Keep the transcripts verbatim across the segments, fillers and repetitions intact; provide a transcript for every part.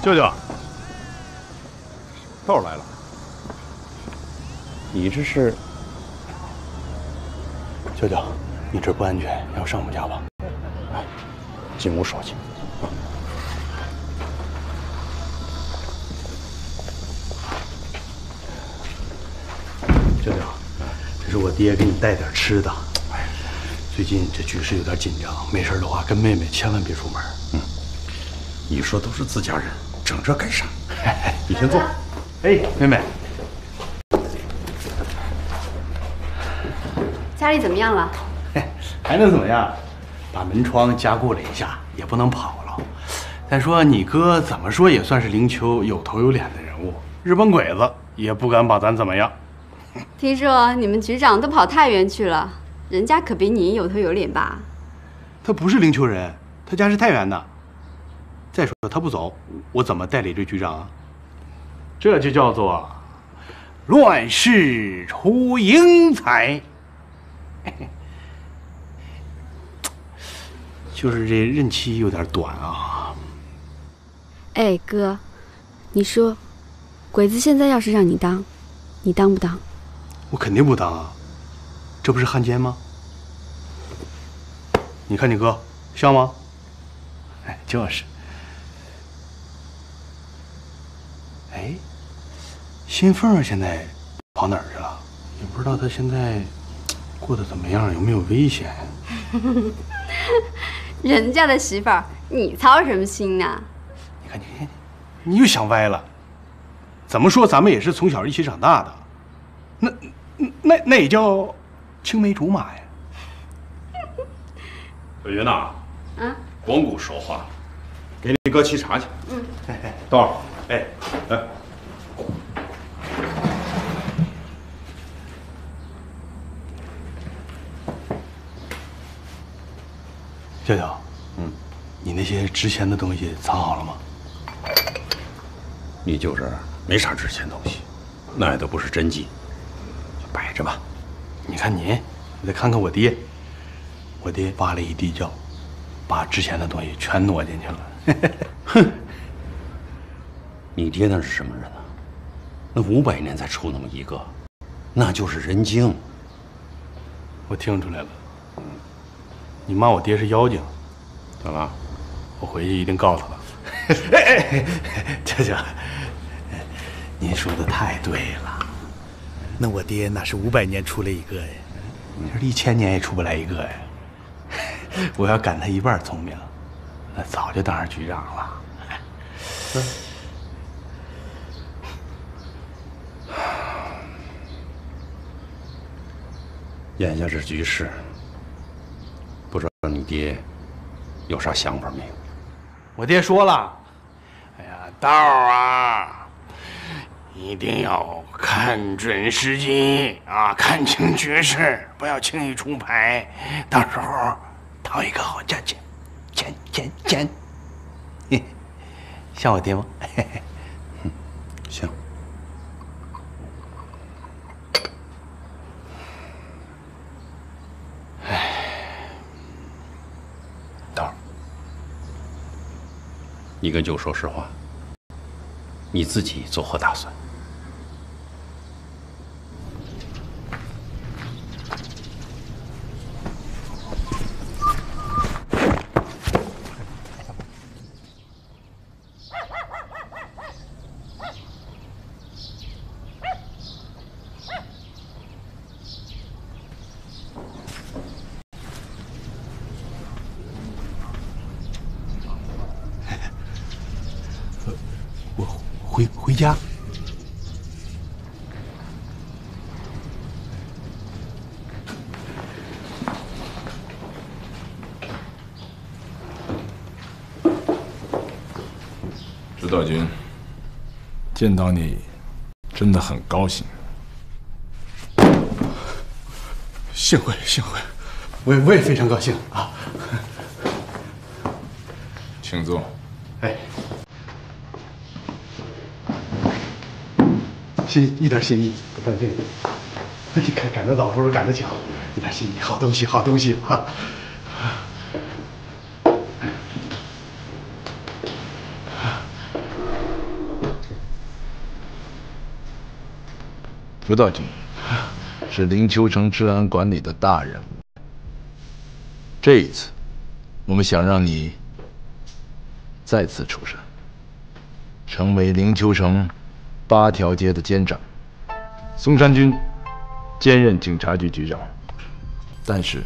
舅舅，豆来了。 你这是？舅舅，你这不安全，要上我们家吧？哎，进屋说去。舅舅，这是我爹给你带点吃的。最近这局势有点紧张，没事的话跟妹妹千万别出门。 嗯，你说都是自家人，整这干啥？ 你先坐。哎，妹妹， 家里怎么样了？ 还能怎么样？把门窗加固了一下，也不能跑了。再说你哥怎么说也算是灵丘有头有脸的人物，日本鬼子也不敢把咱怎么样。 听说你们局长都跑太原去了。人家可比你有头有脸吧？ 他不是灵丘人，他家是太原的。再说他不走，我怎么代理这局长啊？这就叫做乱世出英才。就是这任期有点短啊。 哎，哥，你说，鬼子现在要是让你当，你当不当？ 我肯定不当啊。这不是汉奸吗？你看你哥像吗？哎，就是。哎，新凤现在跑哪儿去了？也不知道他现在过得怎么样，有没有危险？ 人家的媳妇儿，你操什么心呢？ 你看，你看，你又想歪了。怎么说，咱们也是从小一起长大的，那那那也叫青梅竹马呀。 小云呐， 嗯， 光顾说话，给你哥沏茶去。 嗯， 豆儿，哎，来。 舅舅，嗯，你那些值钱的东西藏好了吗？ 你就这儿没啥值钱东西，那也都不是真迹，就摆着吧。 你看你，你再看看我爹，我爹挖了一地窖，把值钱的东西全挪进去了。 哼，你爹那是什么人啊？那五百年才出那么一个，那就是人精。 我听出来了，你骂我爹是妖精， 怎么了？ 我回去一定告诉他。哎哎，舅舅，您说的太对了。那我爹那是五百年出来一个呀，这一千年也出不来一个呀。我要赶他一半聪明，那早就当上局长了。嗯。 眼下这局势，不知道你爹有啥想法没有？ 我爹说了，哎呀，道儿啊，一定要看准时机啊，看清局势，不要轻易出牌，到时候讨一个好价钱，钱钱钱。嘿，像我爹吗？嘿嘿， 像。 哎， 道儿，你跟舅说实话，你自己作何打算？ 回回家。 指导君，见到你真的很高兴。 幸会幸会，我也我也非常高兴啊。 请坐。 哎。心一点心意，不犯这个。你看赶得早不如赶得巧，一点心意，好东西，好东西啊！ 辅导君是灵丘城治安管理的大人物，这一次，我们想让你再次出山，成为灵丘城八条街的监长。松山君兼任警察局局长，但是。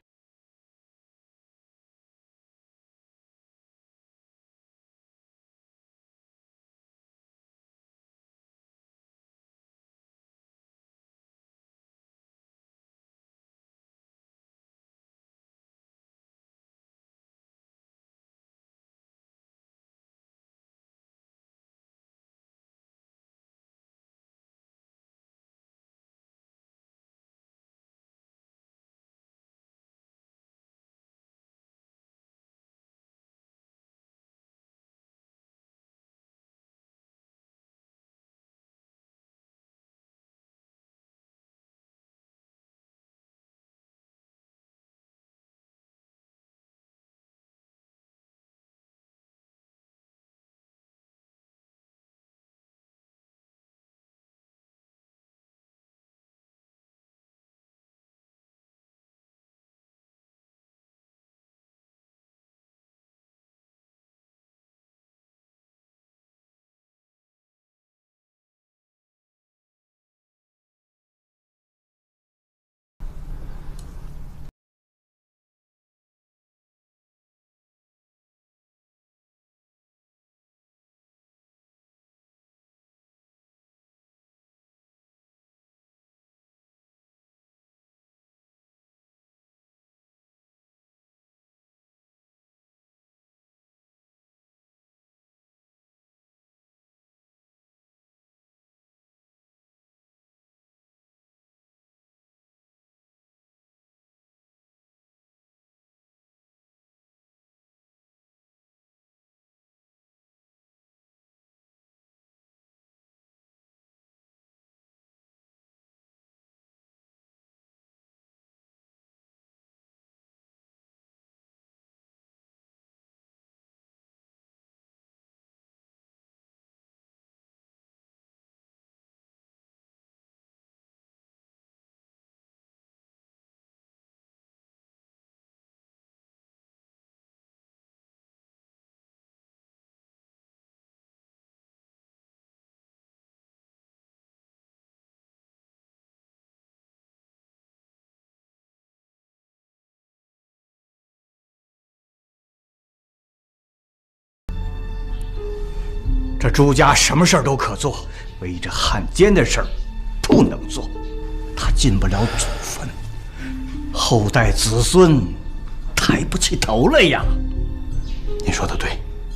这朱家什么事儿都可做，唯这汉奸的事儿不能做。他进不了祖坟，后代子孙抬不起头来呀。你说的对。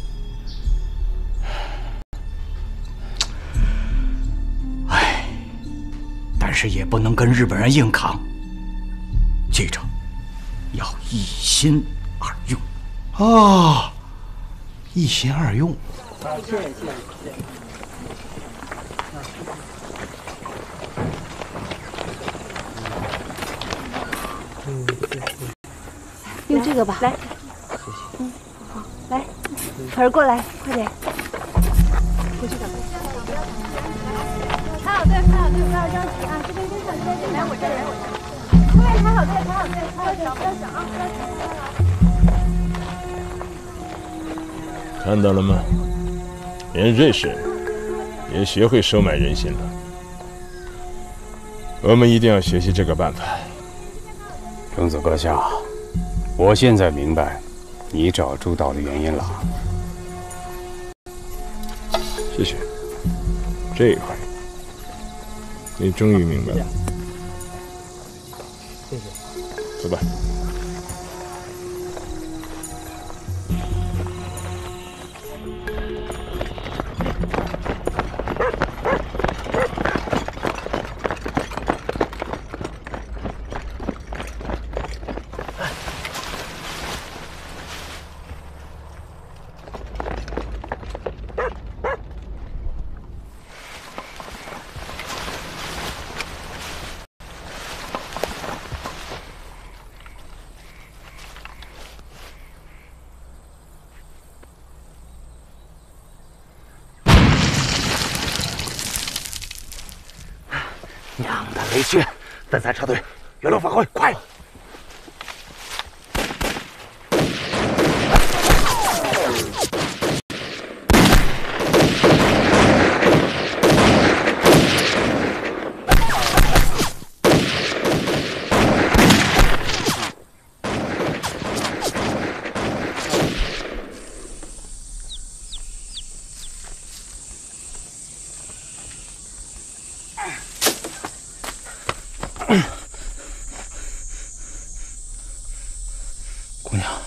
哎，但是也不能跟日本人硬扛。记着，要一心二用。哦，一心二用。 谢谢谢谢。嗯， 用这个吧， 来。嗯，好，来，可儿过来，快点。回去找。排好队，排好队，不要着急啊！这边跟上，这边跟上。来我这儿，来我这儿。后面排好队，排好队，排好队，不要想啊，不要想。看到了吗？ 连瑞士人也学会收买人心了。我们一定要学习这个办法。 公子阁下，我现在明白你找朱道的原因了。 谢谢。这一回，你终于明白了。 谢谢。 走吧。 娘的雷区，分散车队，原路返回，快！ 姑娘，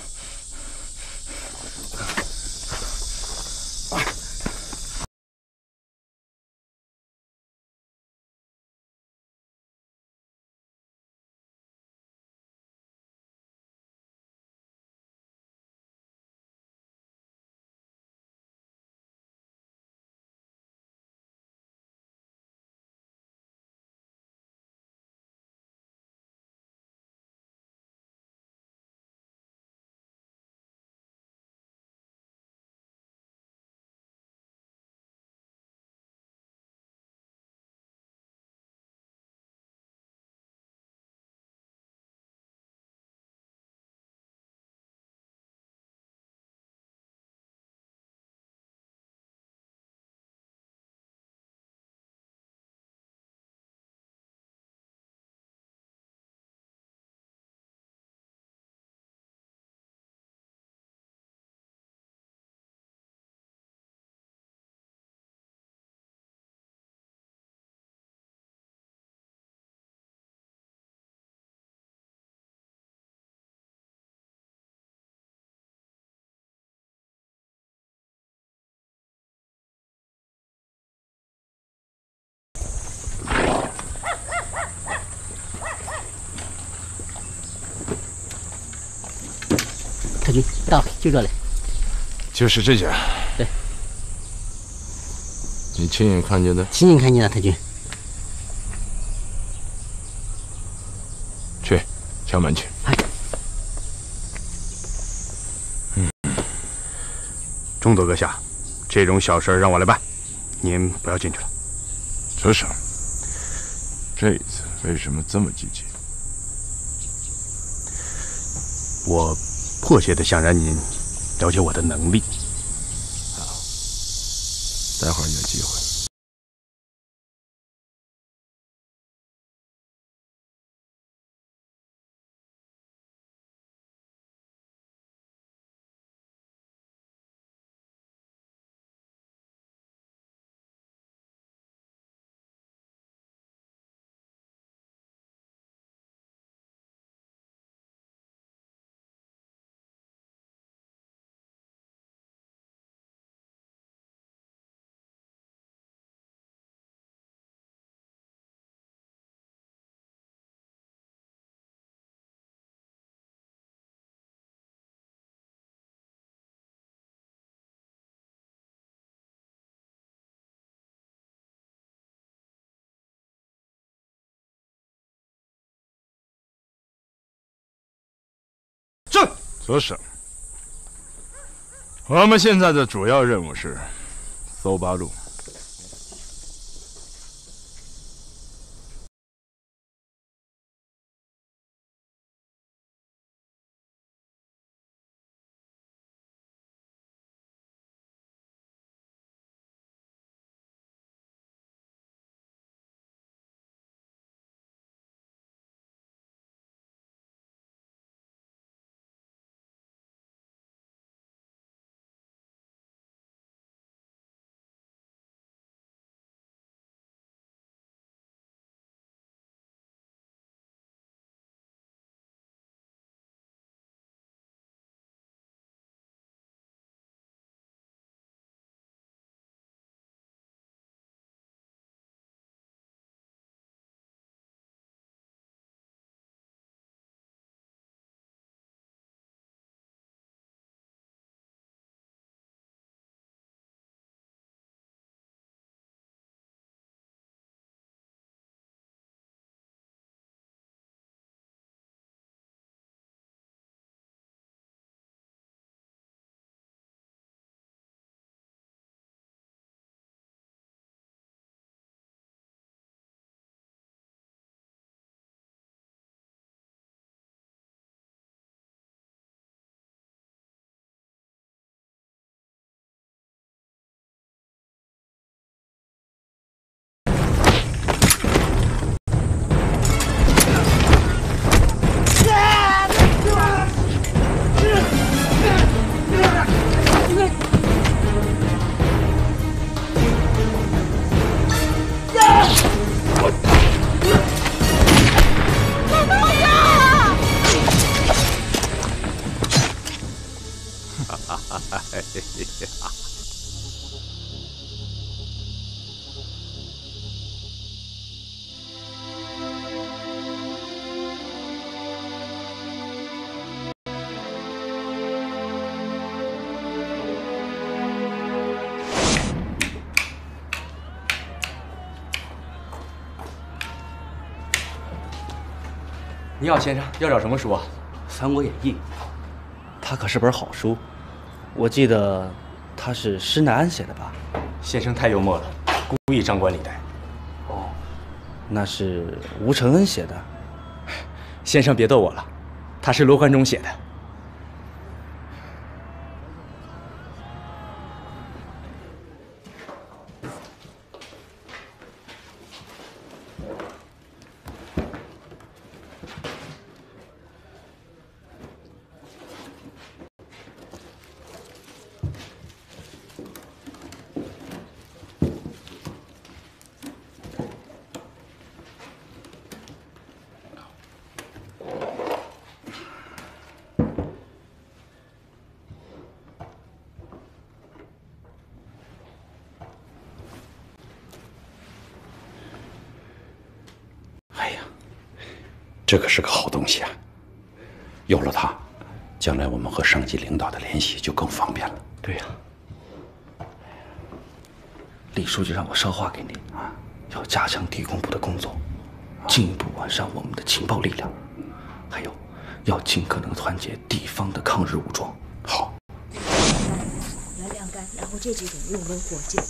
太君到了，就这里。 就是这家。 对。 你亲眼看见的？ 亲眼看见的，太君。 去，敲门去。 哎。 嗯。中佐阁下，这种小事让我来办，您不要进去了。 车上，这一次为什么这么积极？ 我迫切的想让您了解我的能力。 好，待会儿有机会。 这左省，我们现在的主要任务是搜八路。 你好，先生，要找什么书啊？ 《三国演义》，它可是本好书，我记得它是施耐庵写的吧？ 先生太幽默了，故意张冠李戴。 哦，那是吴承恩写的。 先生别逗我了，他是罗贯中写的。 这可是个好东西啊！有了它，将来我们和上级领导的联系就更方便了。 对呀、啊，李书记让我捎话给你啊，要加强地工部的工作，进一步完善我们的情报力量，还有要尽可能团结地方的抗日武装。 好， 来晾干，然后这几种用温火箭。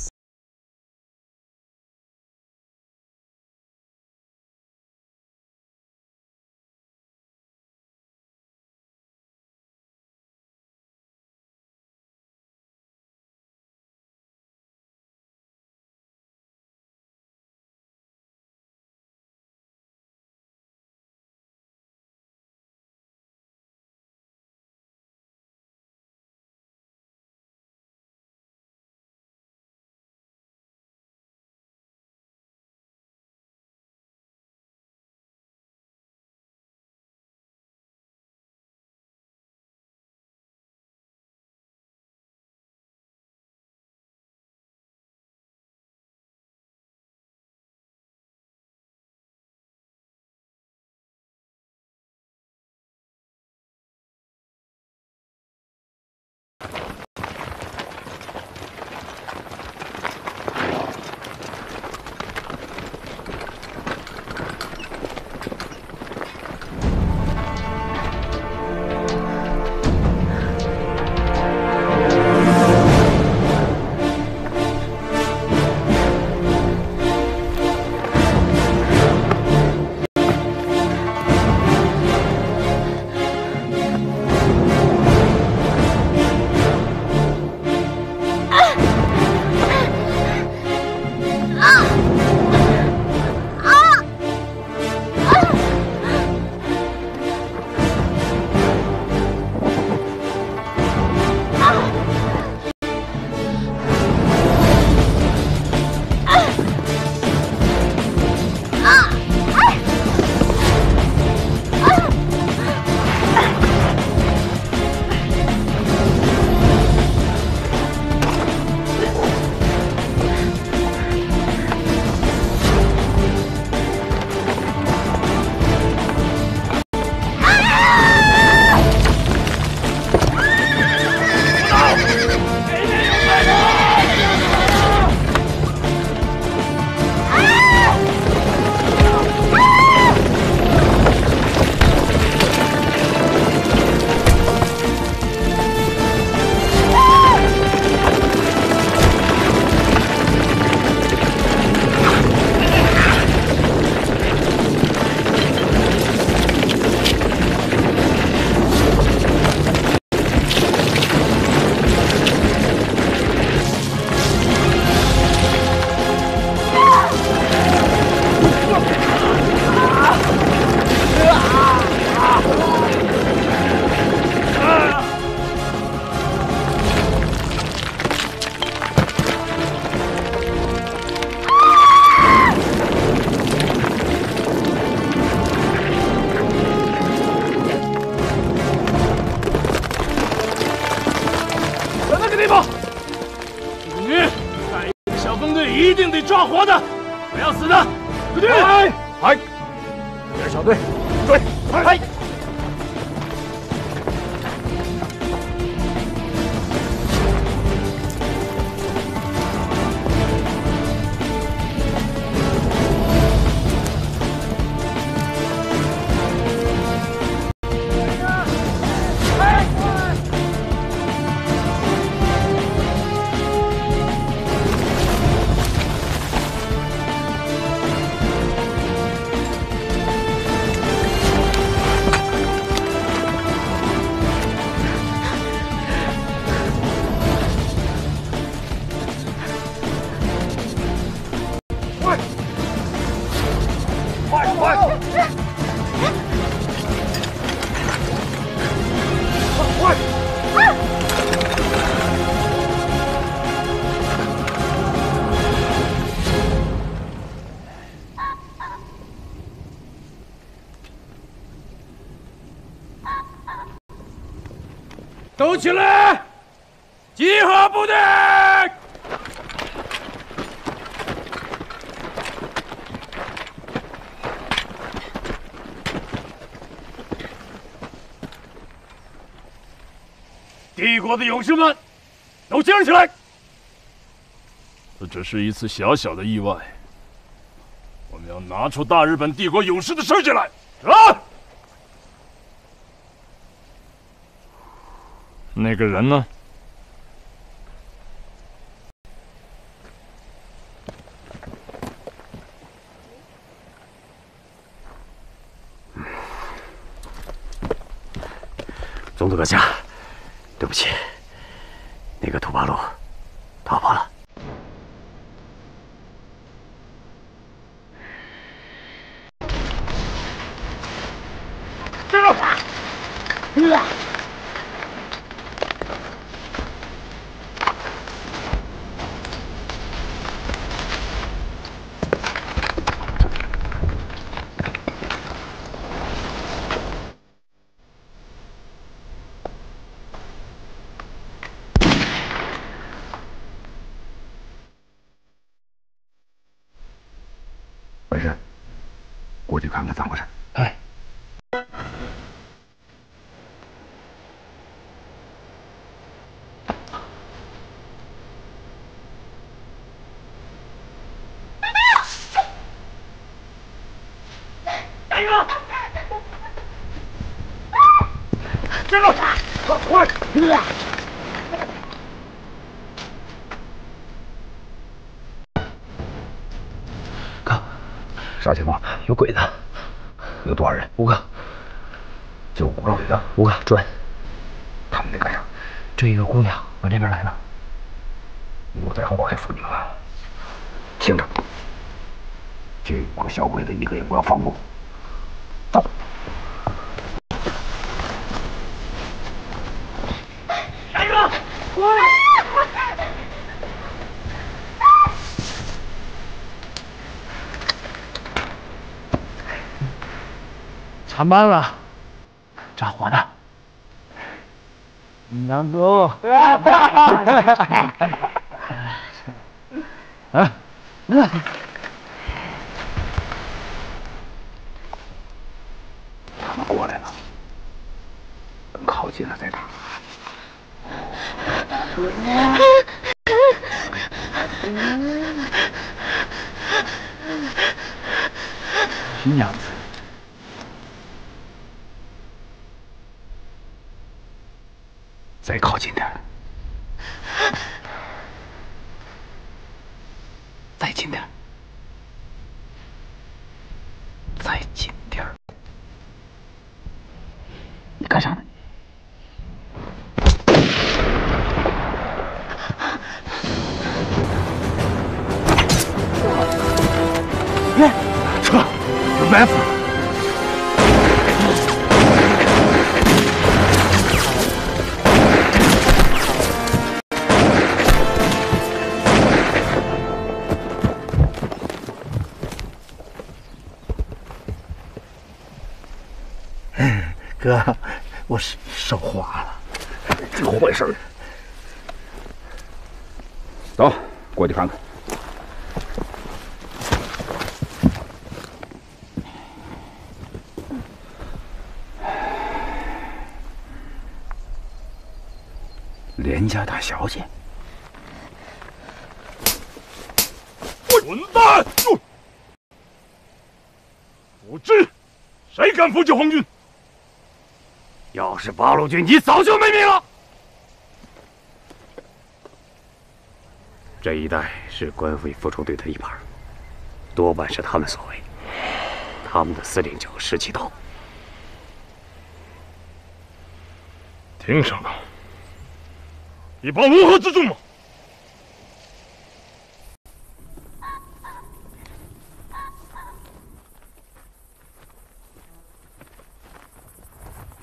一定得抓活的，不要死的。出去！来，来，二小队，追！来！ 都起来！集合部队！帝国的勇士们，都站起来！ 这只是一次小小的意外，我们要拿出大日本帝国勇士的事迹来！啊！那个人呢？ 总督阁下，对不起，那个土八路逃跑了。 站住！啊！ 本事，过去看看咋回事。哎。 加油！站住！快！ 啥情况？ 有鬼子！ 有多少人？ 五个。 就五个鬼子？ 五个准。 他们得干啥？ 追一个姑娘往这边来了。 我在后面扶你们。听着，这五个小鬼子一个也不要放过。走。 下一个！快！ 长班了，炸火的。南哥，啊， 他们过来了，等靠近了再打。新娘子。再靠近点，再近点，再近点。你干啥呢？ 哎，撤！有埋伏！ 哥，我手手滑了， 怎么回事？走，过去看看。廉家大小姐， 混蛋！不知谁敢扶起皇军？ 要是八路军，你早就没命了。这一带是官匪复仇队的地盘，多半是他们所为。他们的司令叫石启道。 听上了，你把乌合之众吗？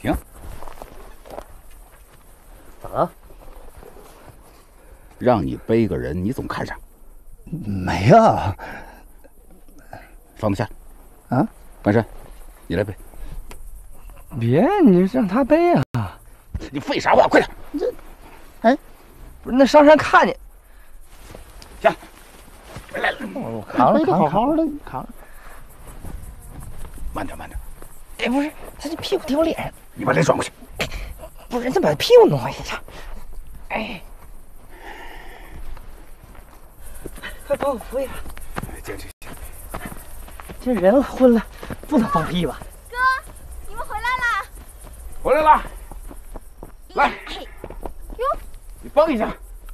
停！ 咋了？让你背个人，你总看上？ 没啊。 放得下。 啊？ 关山，你来背。 别，你让他背啊！ 你废啥话？快点！ 这，哎，不是那上山看见。 行， 回来了。我扛着，扛着，扛着，扛着。 慢点，慢点。 哎，不是，他这屁股贴我脸上。 你把脸转过去。 不是，人家把屁股弄回去。哎，快帮我扶一下。 行行行。 这人昏了，不能放屁吧？ 哥，你们回来啦！ 回来啦！来， 哟， 你帮一下。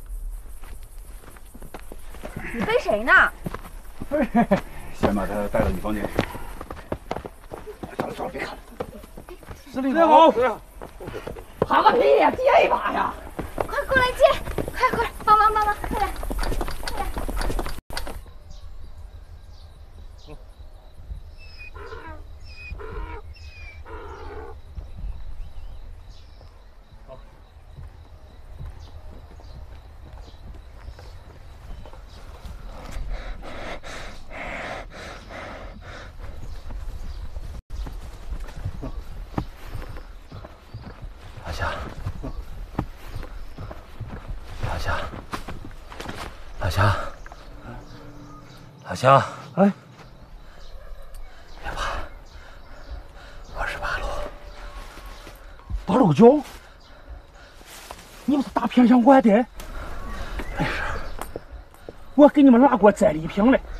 你背谁呢？ 不是，先把他带到你房间去。算了算了，别看了。 司令好， 司令好。跑个屁呀！接一把呀！ 快过来接！快过来，帮忙帮忙，快点！快点！ 老夏，老夏，老夏，老夏， 哎， 别怕，我是八路。 八路军，你们是打偏向我的？ 没事， 我给你们拿过载礼品嘞。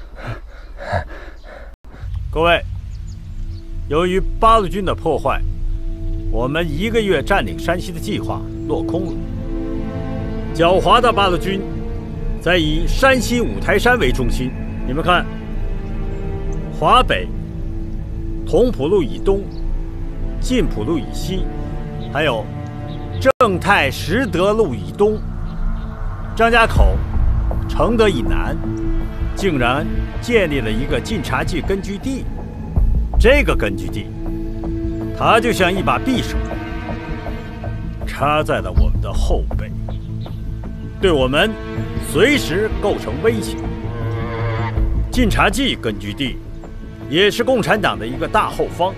各位，由于八路军的破坏，我们一个月占领山西的计划落空了。狡猾的八路军在以山西五台山为中心，你们看，华北、同蒲路以东、晋浦路以西，还有正太实德路以东、张家口、承德以南，竟然建立了一个晋察冀根据地。这个根据地，它就像一把匕首，插在了我们的后背，对我们随时构成威胁。晋察冀根据地也是共产党的一个大后方，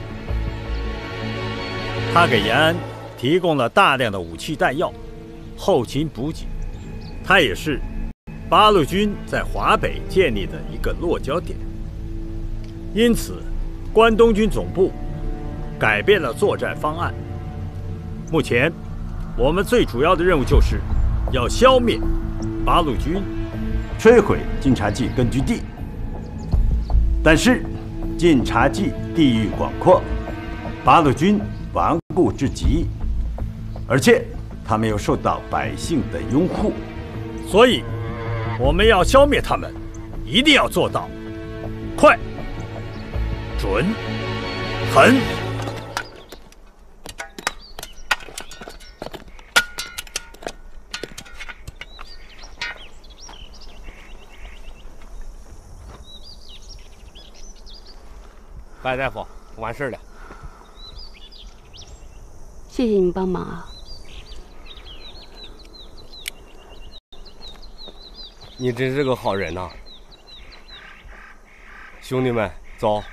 它给延安提供了大量的武器弹药、后勤补给，它也是八路军在华北建立的一个落脚点。因此，关东军总部改变了作战方案。目前，我们最主要的任务就是要消灭八路军，摧毁晋察冀根据地。但是，晋察冀地域广阔，八路军顽固至极，而且他们又受到百姓的拥护，所以我们要消灭他们，一定要做到快、准、狠。 白大夫，完事了。 谢谢你帮忙啊！ 你真是个好人呐、啊！兄弟们，走。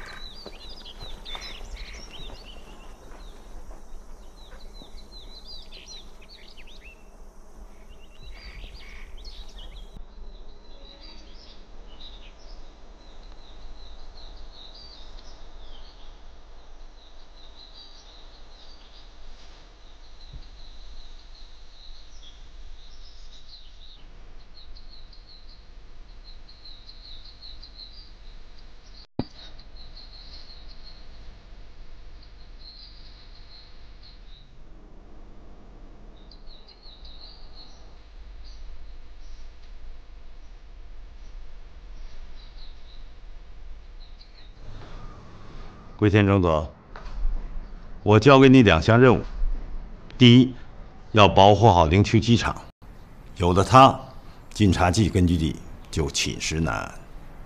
龟田正佐，我交给你两项任务：第一，要保护好灵丘机场，有了它，晋察冀根据地就寝食难安；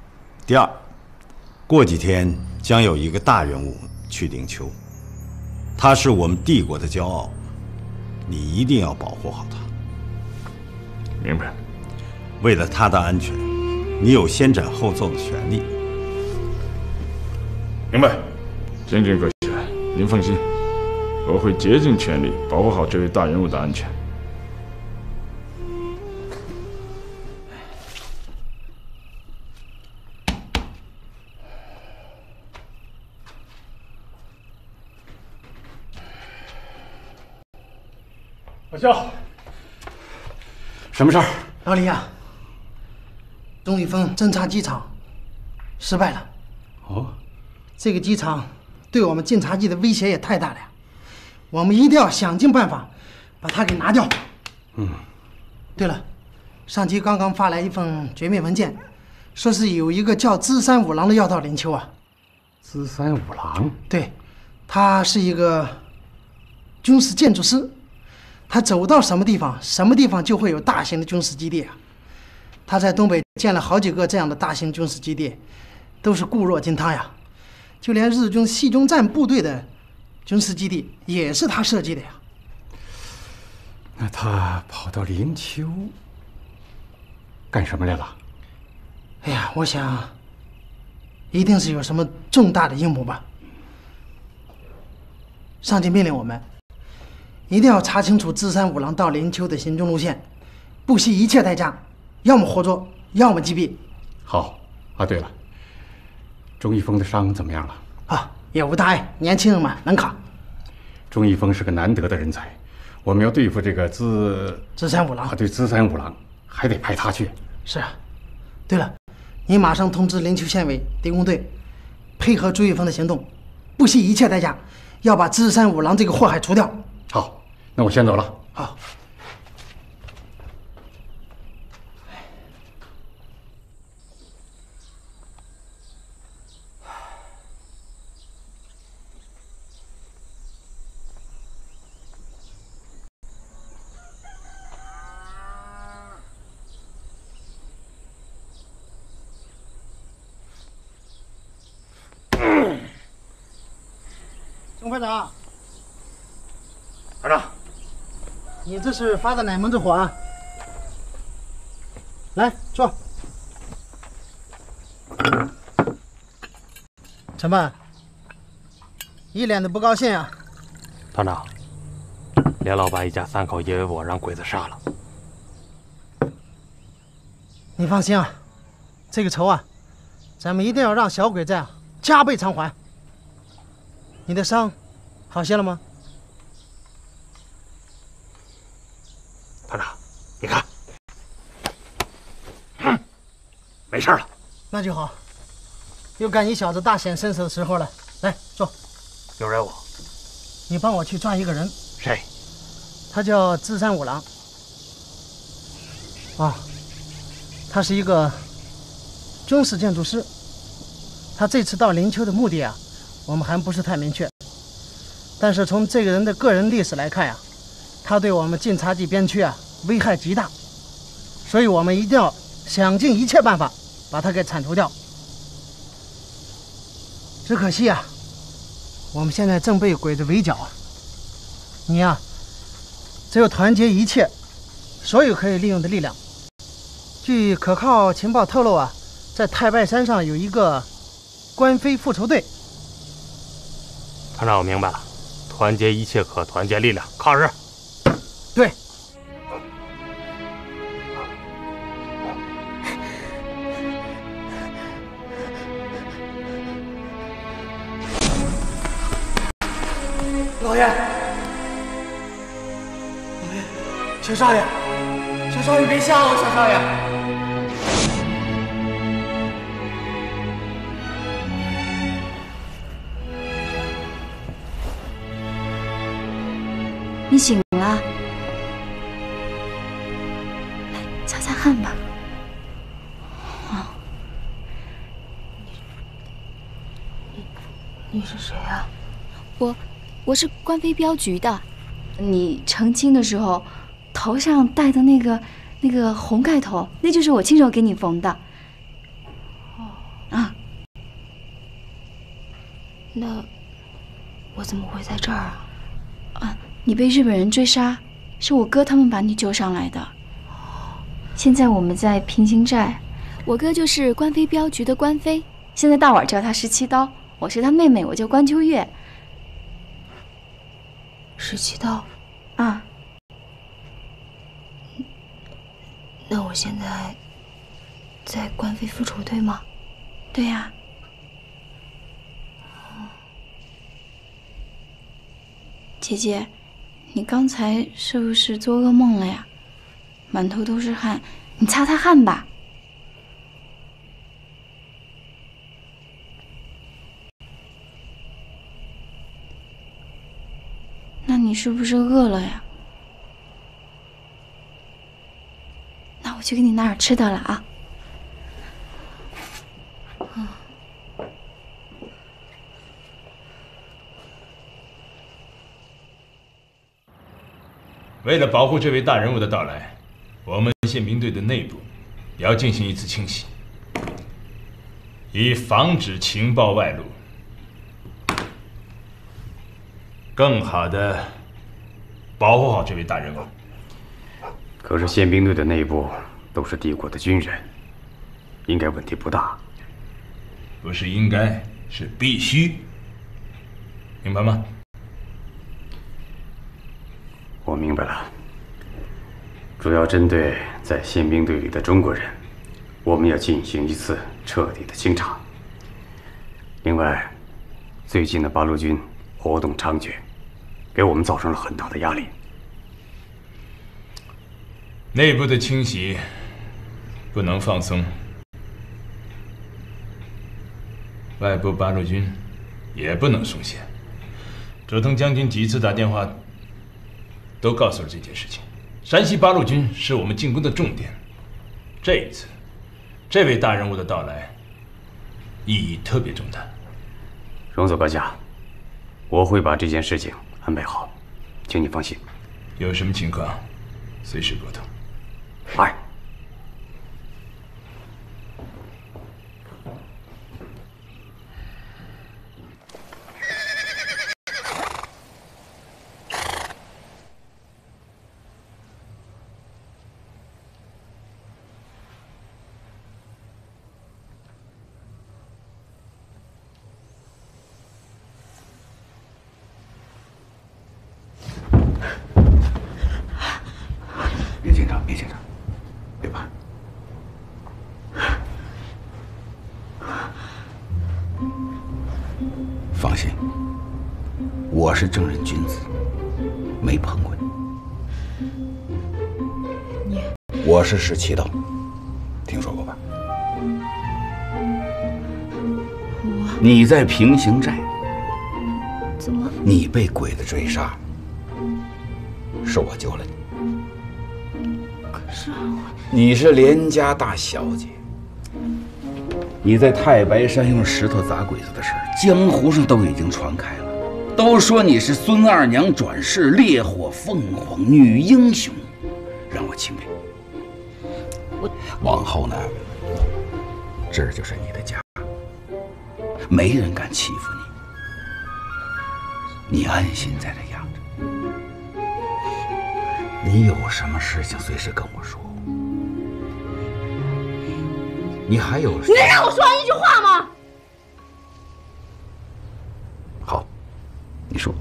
第二，过几天将有一个大人物去灵丘， 他是我们帝国的骄傲，你一定要保护好他。 明白。 为了他的安全，你有先斩后奏的权利。 明白。将军阁下，您放心，我会竭尽全力保护好这位大人物的安全。 老肖，什么事儿？ 老李呀，钟玉峰侦察机场失败了。 哦， 这个机场对我们晋察冀的威胁也太大了呀，我们一定要想尽办法把它给拿掉。 嗯。 对了，上级刚刚发来一份绝密文件，说是有一个叫资三五郎的要到林丘啊。 资三五郎？ 对，他是一个军事建筑师。 他走到什么地方，什么地方就会有大型的军事基地啊！他在东北建了好几个这样的大型军事基地，都是固若金汤呀。就连日军细中战部队的军事基地也是他设计的呀。 那他跑到林丘干什么来了？ 哎呀，我想，一定是有什么重大的阴谋吧。上级命令我们。 一定要查清楚资三五郎到林丘的行踪路线，不惜一切代价，要么活捉，要么击毙。 好啊，对了，钟一峰的伤怎么样了？ 啊，也无大碍，年轻人嘛，能扛。 钟一峰是个难得的人才，我们要对付这个资资三五郎啊，对，资三五郎还得派他去。 是啊，对了，你马上通知林丘县委敌工队，配合朱玉峰的行动，不惜一切代价，要把资三五郎这个祸害除掉。 好，那我先走了。 好。钟排长。 团长， 你这是发的哪门子火啊？来坐。陈办，一脸的不高兴啊。 团长，连老板一家三口因为我让鬼子杀了。 你放心啊，这个仇啊，咱们一定要让小鬼子啊加倍偿还。你的伤好些了吗？ 团长，你看，嗯，没事了。 那就好，又赶你小子大显身手的时候了。来，坐。 有任务， 你帮我去抓一个人。 谁？ 他叫资三五郎。啊，他是一个军事建筑师。他这次到林丘的目的啊，我们还不是太明确。但是从这个人的个人历史来看呀、啊。 他对我们晋察冀边区啊危害极大，所以我们一定要想尽一切办法把他给铲除掉。只可惜啊，我们现在正被鬼子围剿啊！你呀、啊，只有团结一切所有可以利用的力量。据可靠情报透露啊，在太拜山上有一个官非复仇队。 团长，我明白了，团结一切可团结力量，抗日。 对， 老爷，老爷，小少爷，小少爷别吓我，小少爷。 你醒了。 擦擦汗吧。 哦，你你是谁啊？ 我我是官飞镖局的。你成亲的时候头上戴的那个那个红盖头，那就是我亲手给你缝的。 哦啊。 那我怎么会在这儿啊？ 啊，你被日本人追杀，是我哥他们把你救上来的。现在我们在平行寨，我哥就是官飞镖局的官飞，现在大碗叫他十七刀，我是他妹妹，我叫关秋月。 十七刀啊。 那我现在在官飞复仇队吗？ 对呀。姐姐，你刚才是不是做噩梦了呀？满头都是汗，你擦擦汗吧。那你是不是饿了呀？那我去给你拿点吃的了啊。嗯。 为了保护这位大人物的到来，我们宪兵队的内部也要进行一次清洗，以防止情报外露，更好的保护好这位大人物。 可是宪兵队的内部都是帝国的军人，应该问题不大。 不是应该，是必须，明白吗？ 我明白了，主要针对在宪兵队里的中国人，我们要进行一次彻底的清查。另外，最近的八路军活动猖獗，给我们造成了很大的压力。 内部的清洗不能放松，外部八路军也不能松懈。折腾将军几次打电话，都告诉了这件事情。山西八路军是我们进攻的重点，这一次，这位大人物的到来，意义特别重大。 荣佐阁下，我会把这件事情安排好，请你放心。 有什么情况，随时沟通。 哎。 别紧张，别紧张，别怕。放心，我是正人君子，没碰过你。 你， 我是十七刀，听说过吧？ 我， 你在平行寨， 怎么？ 你被鬼子追杀，是我救了你。 是我， 你是连家大小姐，你在太白山用石头砸鬼子的事儿，江湖上都已经传开了，都说你是孙二娘转世，烈火凤凰女英雄，让我钦佩。 我往后呢，这儿就是你的家，没人敢欺负你，你安心在这养着。你有什么事情随时跟我说。你还有？ 你能让我说完一句话吗？ 好，你说吧。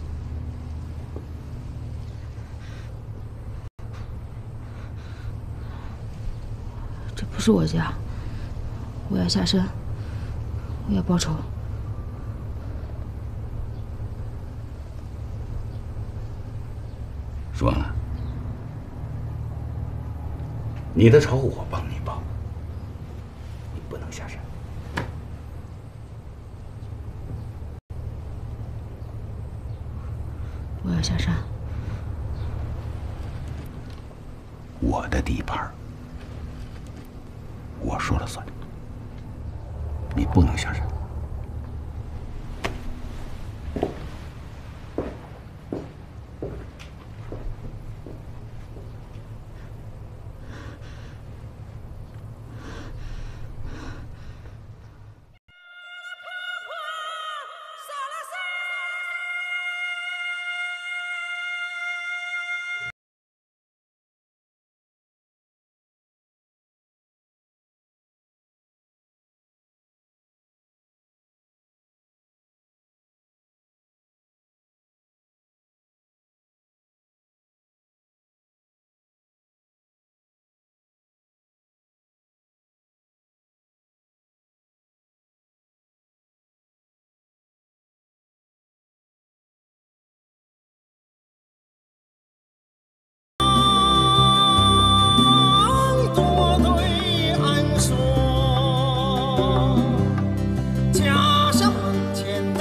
这不是我家，我要下山，我要报仇。 说呢？你的仇我帮你报，你不能下山。 我要下山。 我的地盘，我说了算。你不能下山。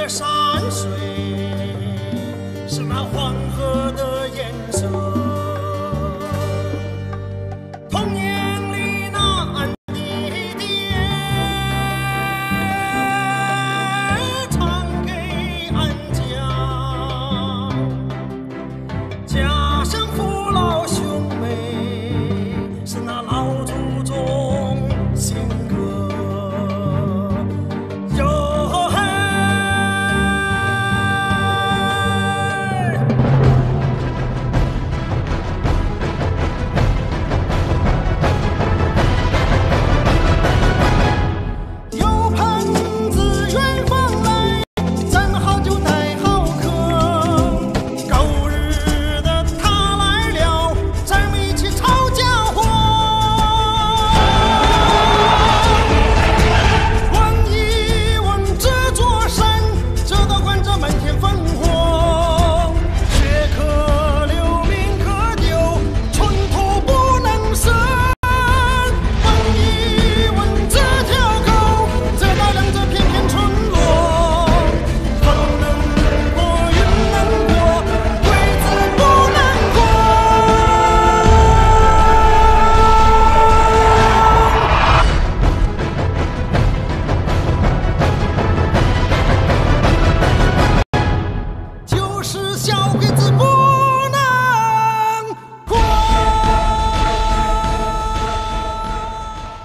山水，是那花。